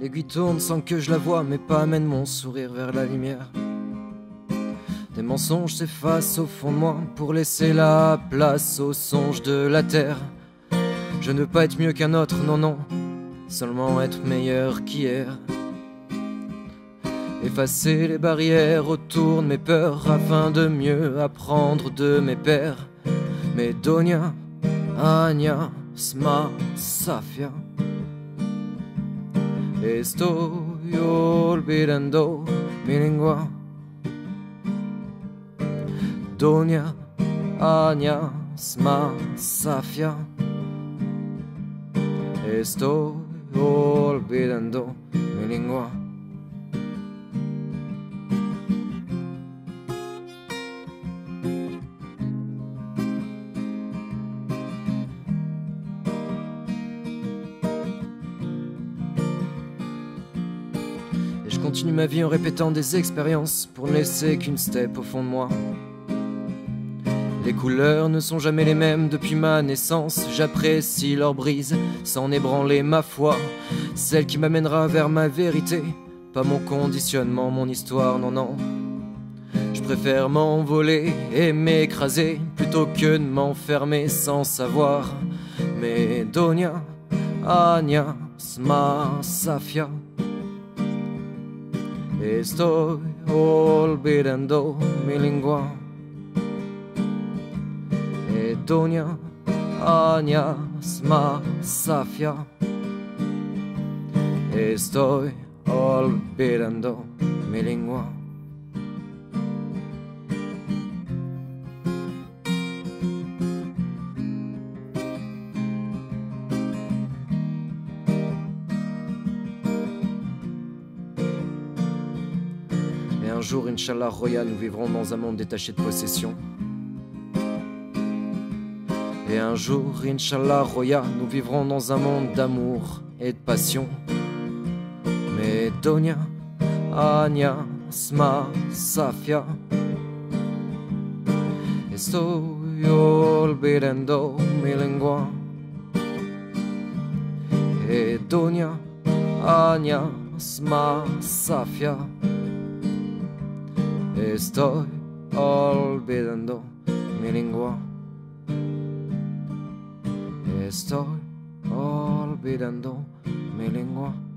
L'aiguille tourne sans que je la voie, mes pas amènent mon sourire vers la lumière. Des mensonges s'effacent au fond de moi pour laisser la place aux songes de la terre. Je ne veux pas être mieux qu'un autre, non, non, seulement être meilleur qu'hier. Effacer les barrières autour de mes peurs afin de mieux apprendre de mes pères. Mais Donia, Anya, Sma, Safia. Estoy olvidando mi lengua. Donia, Anya, Sma, Safia. Estoy olvidando mi lengua. Et je continue ma vie en répétant des expériences pour ne laisser qu'une steppe au fond de moi. Les couleurs ne sont jamais les mêmes depuis ma naissance. J'apprécie leur brise sans ébranler ma foi, celle qui m'amènera vers ma vérité, pas mon conditionnement, mon histoire, non, non. Je préfère m'envoler et m'écraser plutôt que de m'enfermer sans savoir. Mais Donia, Anya, Sma, Safia. Estoy olvidando mi lengua. Donia, Anya, Sma, Safia. Estoy olvidando mi lengua. Et un jour, Inch'Allah, Roya, nous vivrons dans un monde détaché de possession. Et un jour, Inch'Allah, Roya, nous vivrons dans un monde d'amour et de passion. Mais Donia, Anya, Sma, Safia. Estoy olvidando mi lengua. Et Donia, Anya, Sma, Safia. Estoy olvidando mi lengua. Estoy olvidando mi lengua.